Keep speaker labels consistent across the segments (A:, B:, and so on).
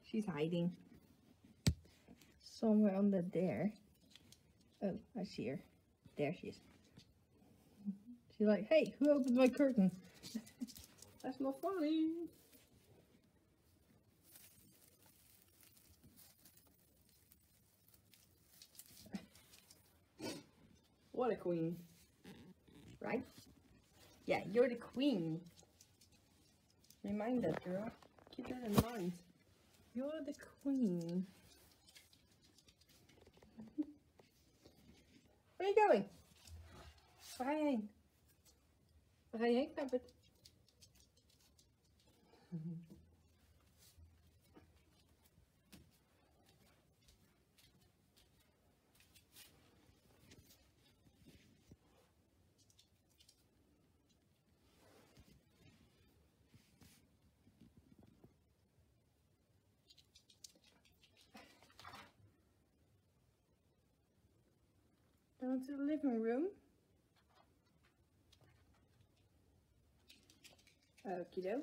A: She's hiding. Somewhere under there. Oh, I see her. There she is. She's like, hey, who opened my curtain? That's not funny. What a queen. Right? Yeah, you're the queen. Remind that, girl. Keep that in mind. You're the queen. Where are you going? Waar ga je heen? Waar ga je heen, Knappert? Down to the living room. Okie doke.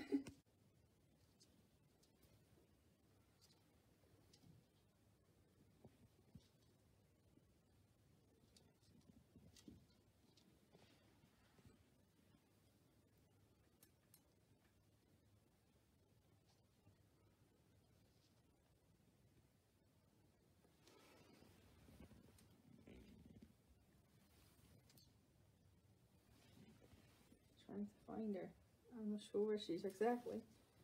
A: Trying to find her. I'm not sure where she is exactly.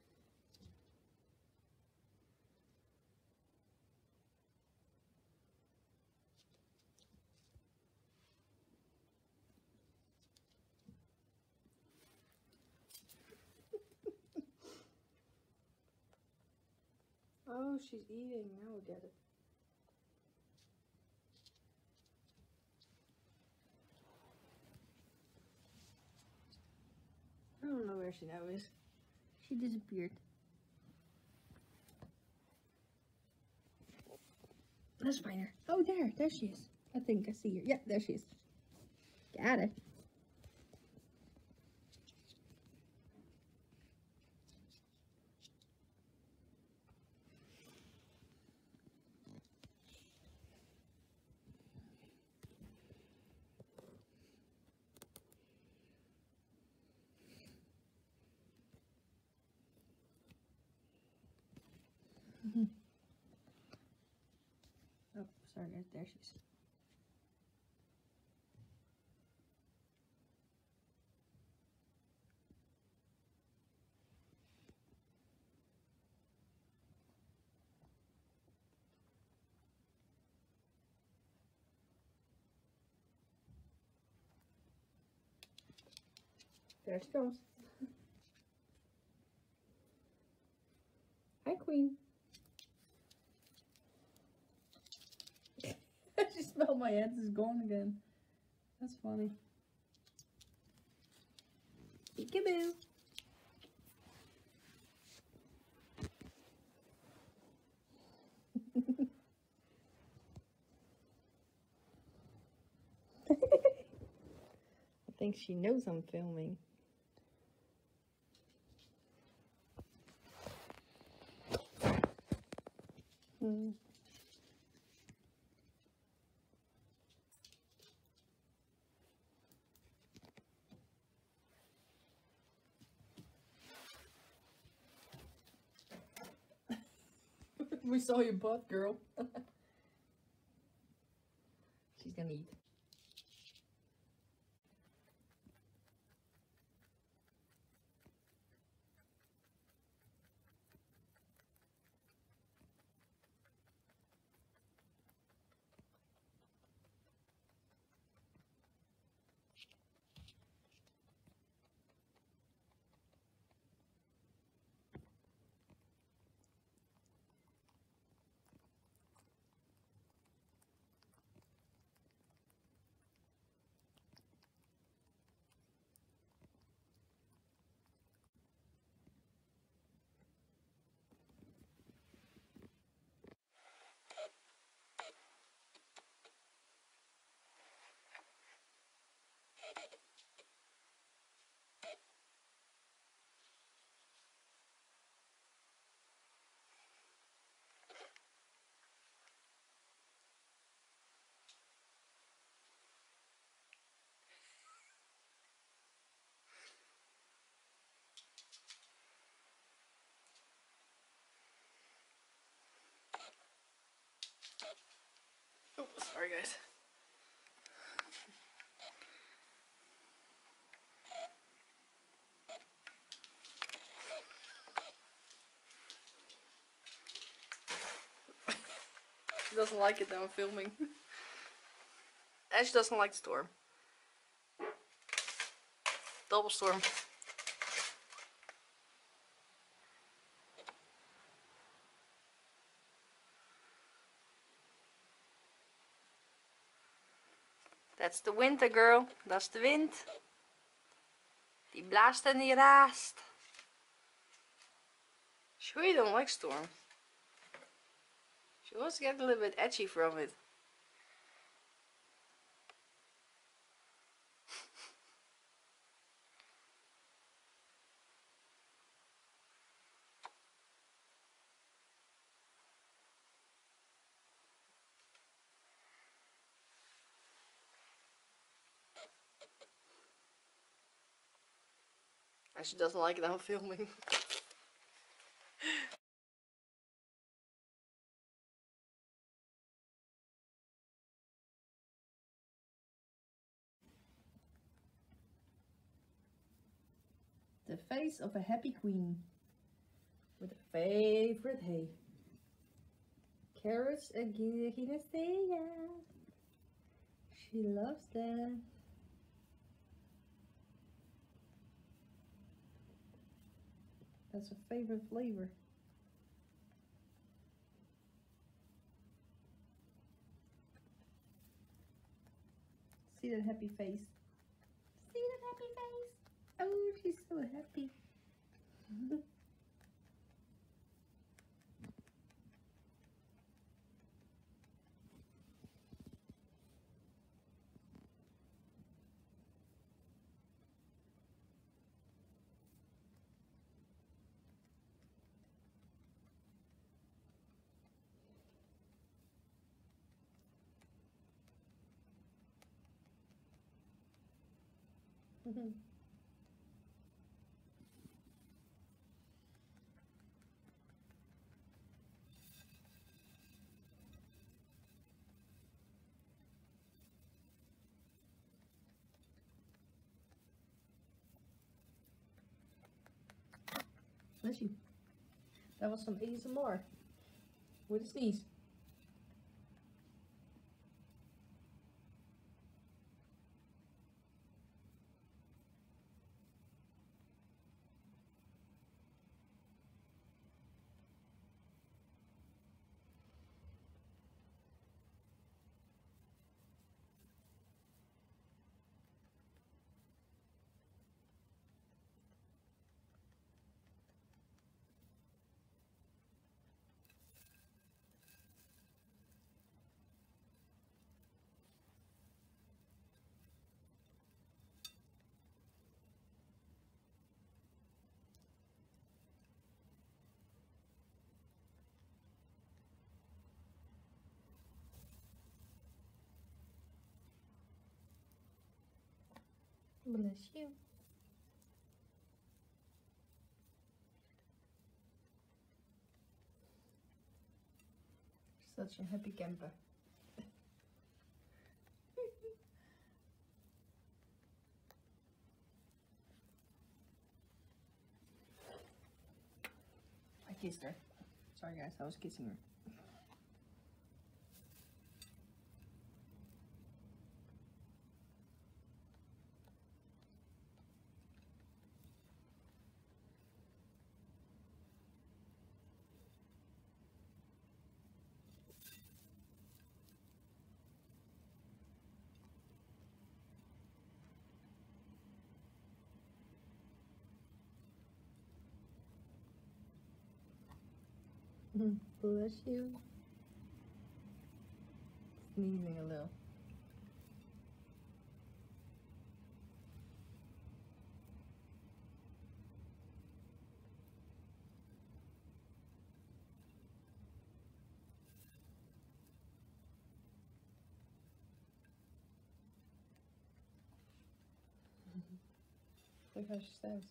A: Oh, she's eating. Now we get it. I don't know where she now is. She disappeared. Let's find her. Oh, there she is. I think I see her. Yeah, there she is. Got it. Oh, sorry guys, there she is. There she goes. Hi, Queen. She smelled my hands. Is gone again. That's funny. Peekaboo. I think she knows I'm filming. We saw your butt, girl. She's gonna eat. Sorry guys. She doesn't like it that I'm filming. And she doesn't like the storm. Double storm. That's the winter, girl. That's the wind. Die blaast en die raast. She really don't like storm. She wants to get a little bit edgy from it. And she doesn't like it that I'm filming. The face of a happy queen with a favorite hay. Carrots and echinacea. She loves that. That's her favorite flavor. See that happy face? See that happy face? Oh, she's so happy. Bless you. That was some ASMR with a sneeze. Bless you. Such a happy camper. I kissed her. Sorry guys, I was kissing her. Bless you. Sneezing a little. Look how she stands.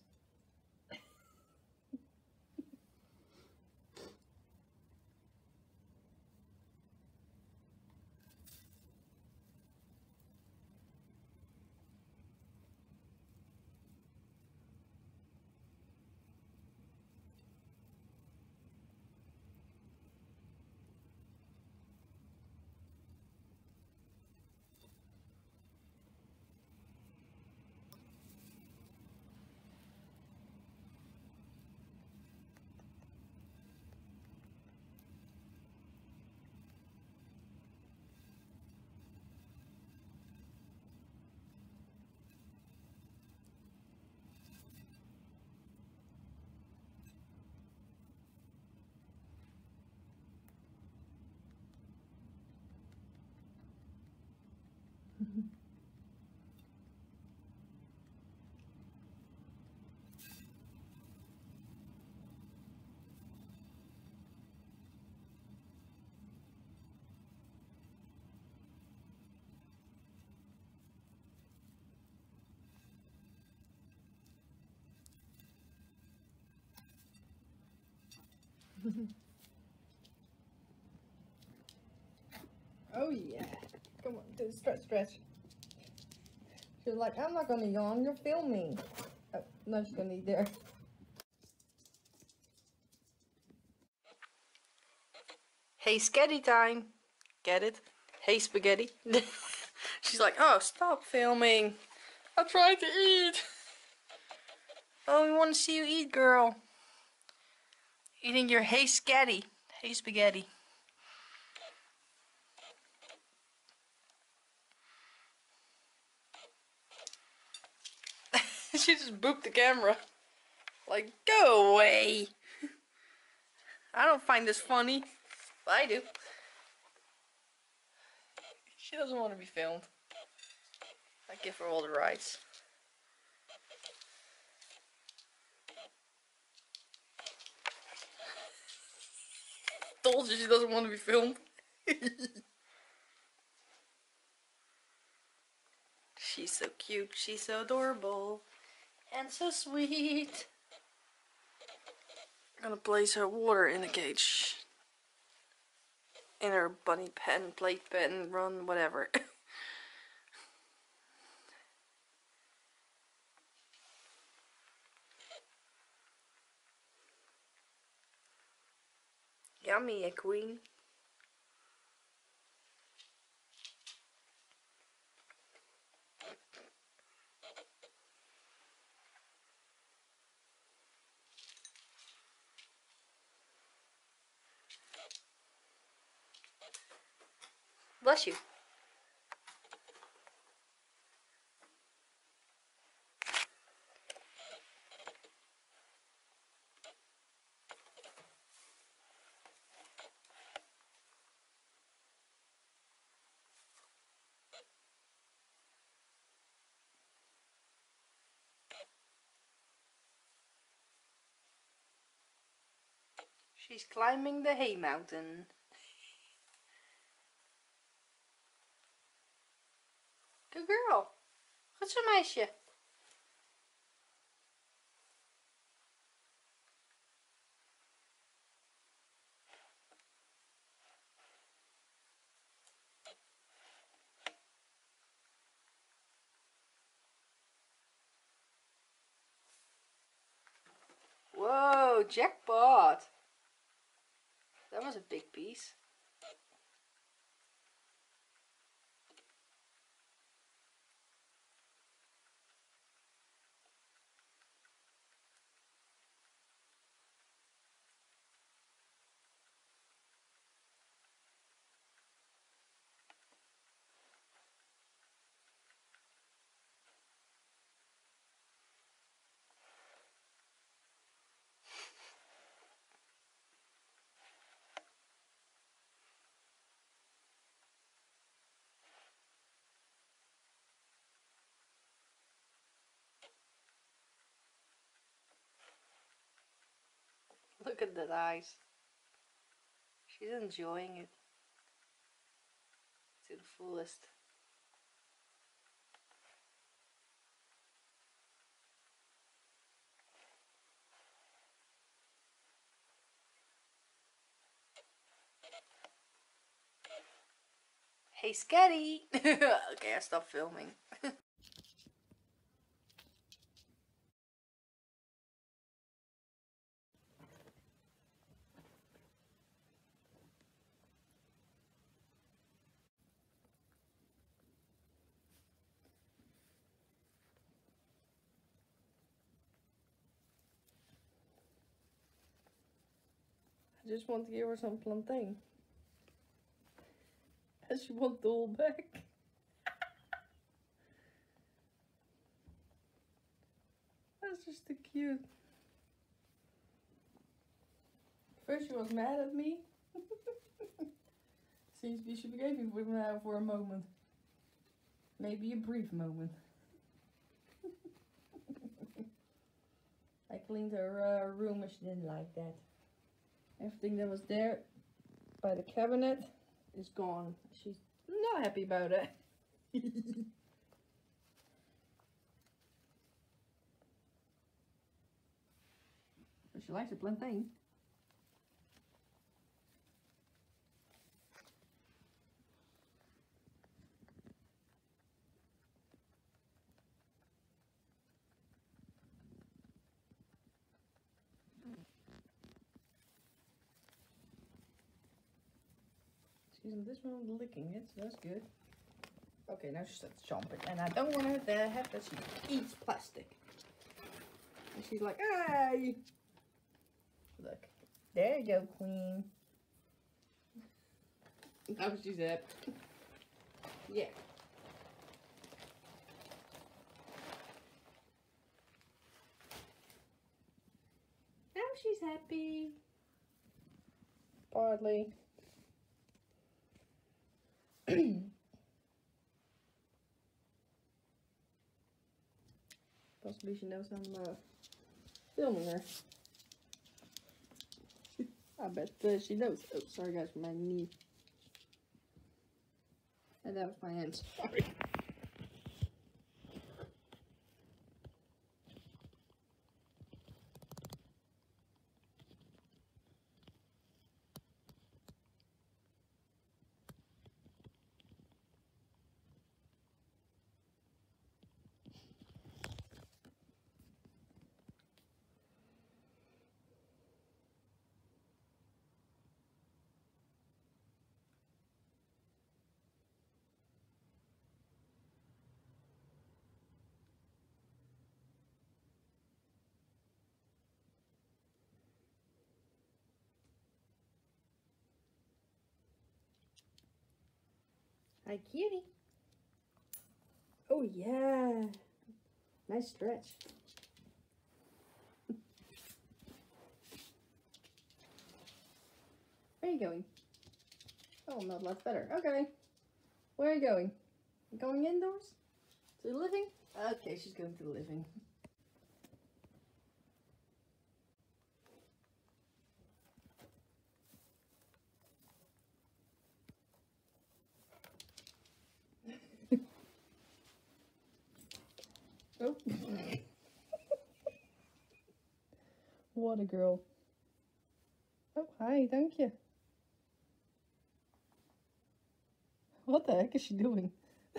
A: Oh yeah. Come on, do the stretch, stretch. She's like, I'm not gonna yawn, you're filming. Oh, no, she's gonna eat there. Hey, sketty time. Get it? Hey, spaghetti. She's like, oh, stop filming. I'm trying to eat. Oh, we want to see you eat, girl. Eating your hey, sketty. Hey, spaghetti. She just booped the camera. Like, go away. I don't find this funny. But I do. She doesn't want to be filmed. I give her all the rights. Told you she doesn't want to be filmed. She's so cute. She's so adorable. And so sweet. I'm gonna place her water in the cage. In her bunny pen, plate pen, run, whatever. Yummy, a queen. Bless you. She's climbing the hay mountain. Good girl. Goed zo, meisje. Whoa, jackpot. That was a big piece. Look at that eyes. She's enjoying it to the fullest. Hey, Sketty! Okay, I stopped filming. I just want to give her some plantain. And she wants the whole bag. That's just too cute. First she was mad at me. Seems she forgave me for a moment. Maybe a brief moment. I cleaned her room and she didn't like that. Everything that was there by the cabinet is gone. She's not happy about it. But she likes the plantain. This one licking it, so that's good. Okay, now she starts chomping, and I don't want her to have that she eats plastic. And she's like, hey! Look, there you go, Queen. Now she's happy. Yeah. Now she's happy. Partly. Possibly she knows I'm filming her. I bet she knows. Oh, sorry guys for my knee. And that was my hand. Sorry. Hi, cutie. Oh, yeah. Nice stretch. Where are you going? Oh, no, that's better. Okay. Where are you going? Going indoors? To the living? Okay, she's going to the living. Oh. What a girl. Oh, hi, thank you. What the heck is she doing?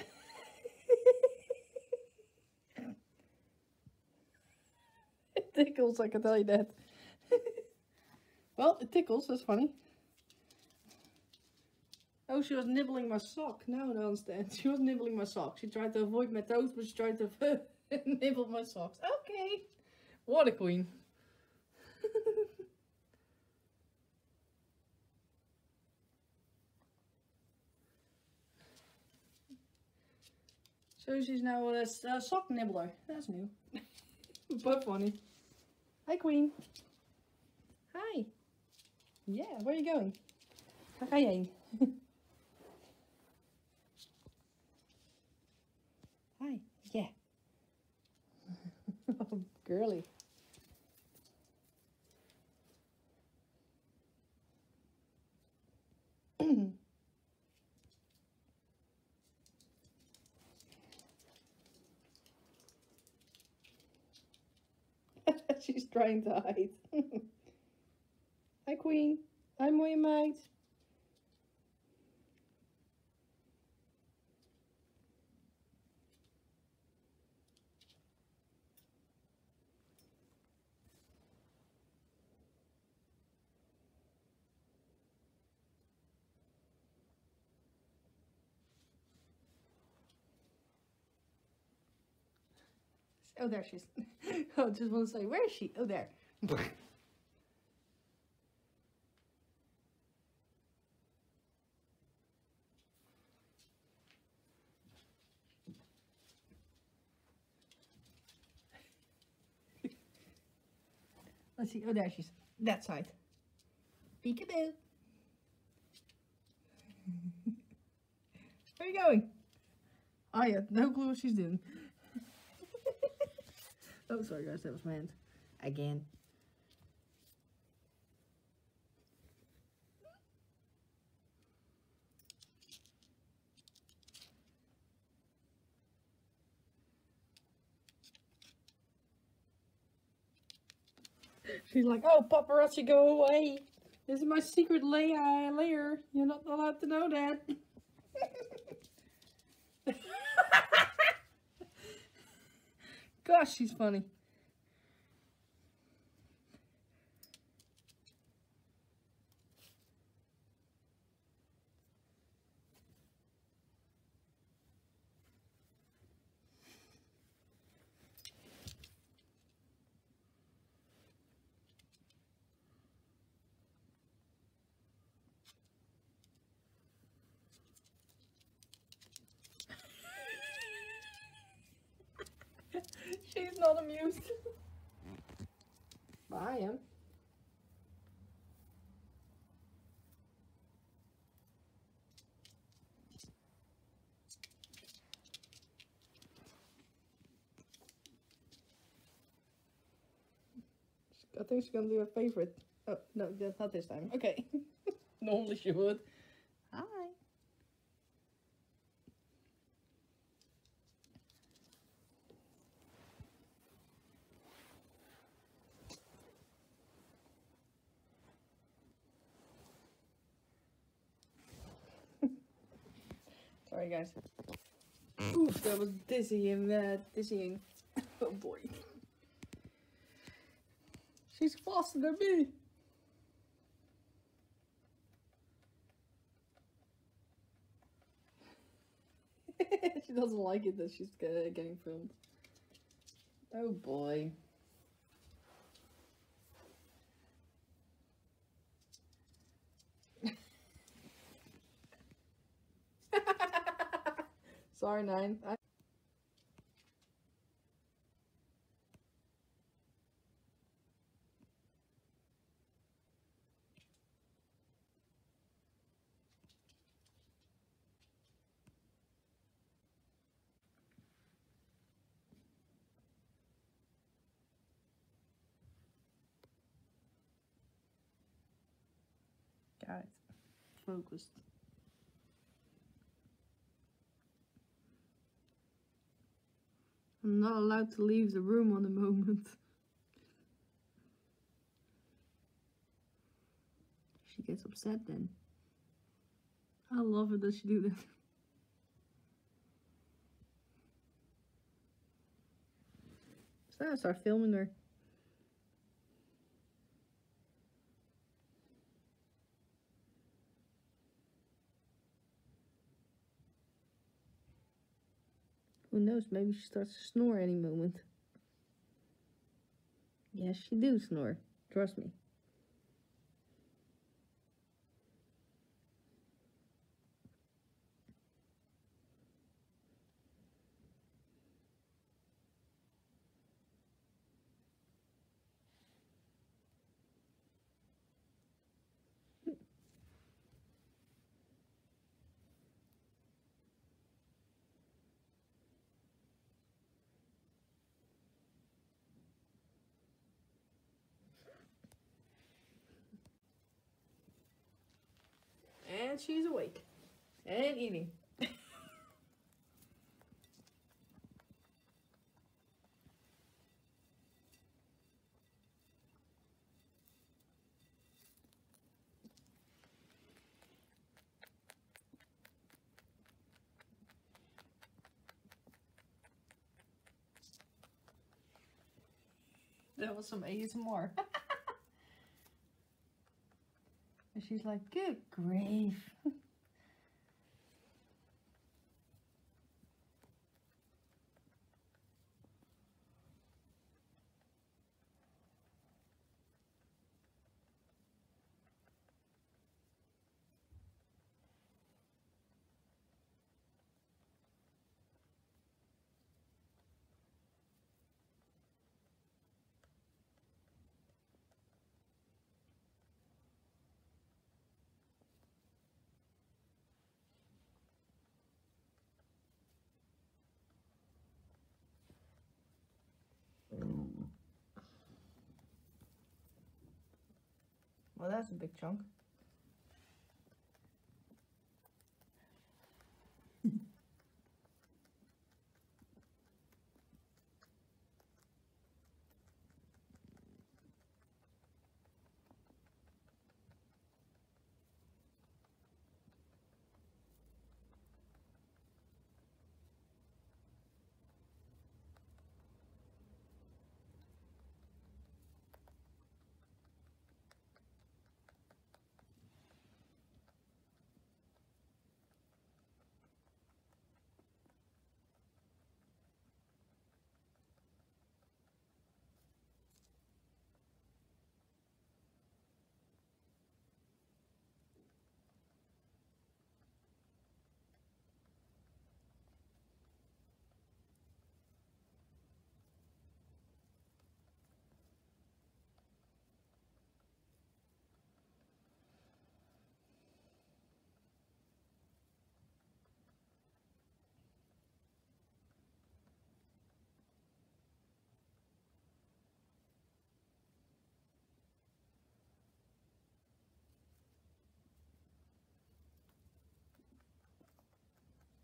A: It tickles, I can tell you that. Well, it tickles, that's funny. Oh, she was nibbling my sock. Now I don't understand. She was nibbling my sock. She tried to avoid my toes, but she tried to nibble my socks. Okay. What a queen. So she's now a sock nibbler. That's new. But funny. Hi, Queen. Hi. Yeah, where are you going? Waar ga je heen? Hi. Yeah. Oh, girly. She's trying to hide. Hi, Queen. Hi, mooie meid. Oh, there she is. Oh, just want to say, where is she? Oh, there. Let's see. Oh, there she's. That side. Peekaboo. Where are you going? Oh, yeah. No clue what she's doing. Oh, sorry, guys. That was my hand. Again. She's like, oh, paparazzi, go away. This is my secret lair. You're not allowed to know that. Gosh, she's funny. not amused. But I am. I think she's gonna do a favorite. Oh, no, that's not this time. Okay. Normally she would. Hi. Sorry, guys. Oof, that was dizzying. Oh boy. She's faster than me. She doesn't like it that she's getting filmed. Oh boy. Sorry, Nine. Guys, focused. I'm not allowed to leave the room on the moment. She gets upset then. I love it that she do that. So I start filming her. Who knows, maybe she starts to snore any moment. Yes, she do snore. Trust me. And she's awake. And eating. That was some ASMR. And she's like, good grief. Well, that's a big chunk.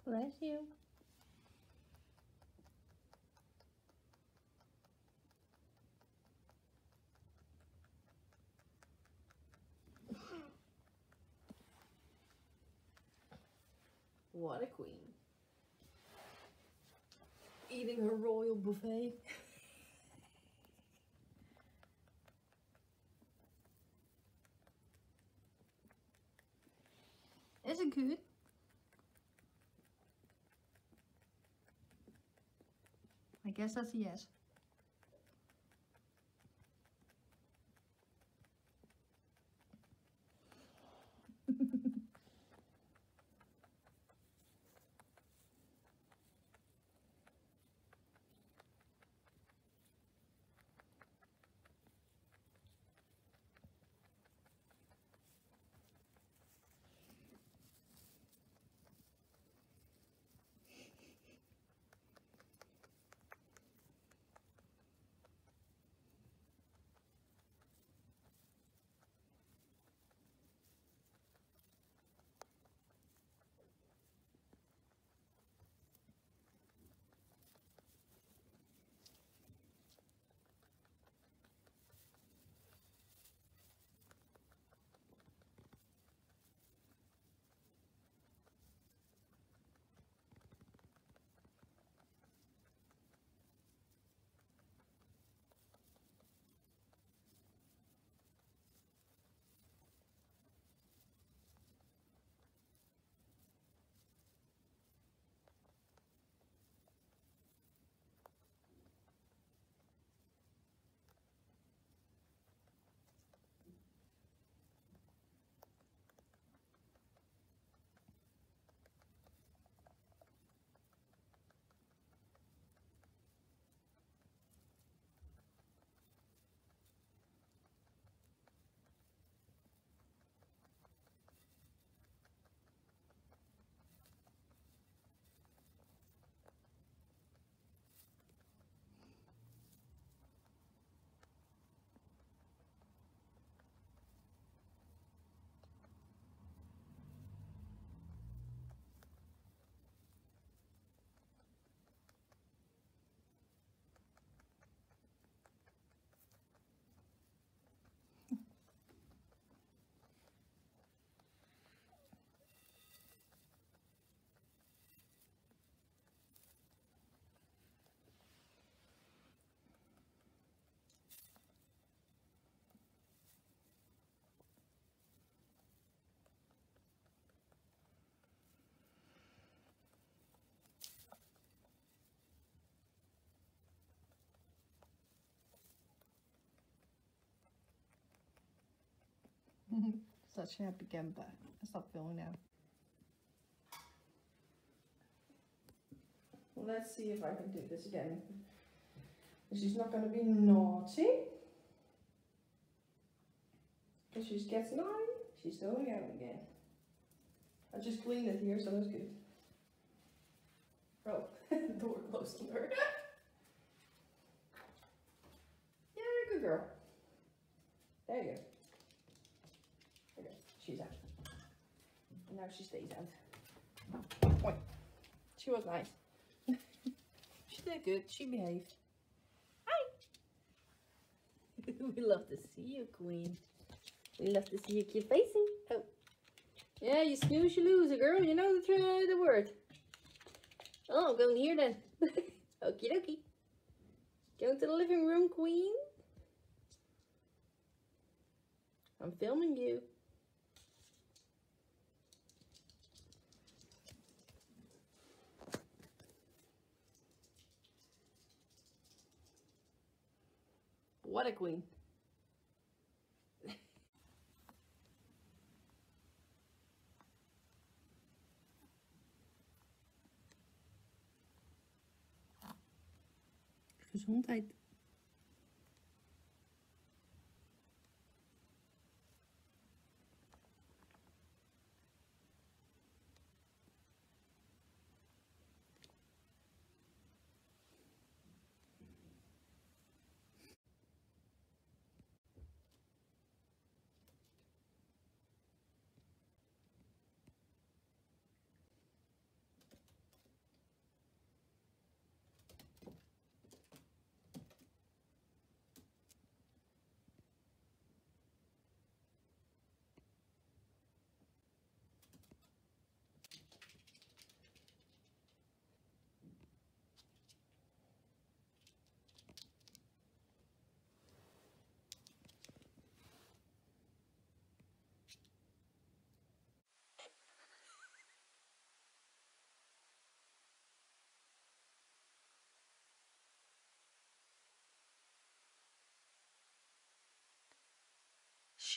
A: Bless you. What a queen. Eating her royal buffet. Is it good? I guess that's a yes. Such a happy camper. I'll stop filming now. Well, let's see if I can do this again. She's not going to be naughty. If she gets naughty, she's going out again. I just cleaned it here, so that's good. Oh, the door closed on her. Yeah, good girl. There you go. Okay, she's out. And now she stays out. Point. She was nice. She did good. She behaved. Hi. We love to see you, Queen. We love to see your cute facey. Oh. Yeah, you snooze, you lose, girl. You know the word. Oh, go in here then. Okie dokie. Go to the living room, Queen. I'm filming you. What a queen. Gezondheid.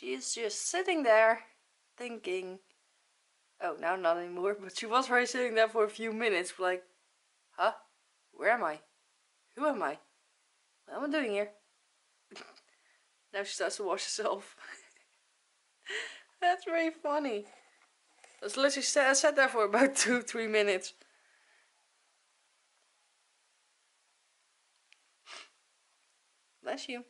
B: She is just sitting there thinking. Oh, now not anymore, but she was already sitting there for a few minutes, like, huh? Where am I? Who am I? What am I doing here? Now she starts to wash herself. That's very funny. That's literally sat there for about 2-3 minutes. Bless you.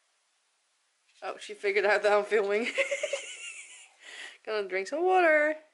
B: Oh, she figured out that I'm filming. Gonna drink some water.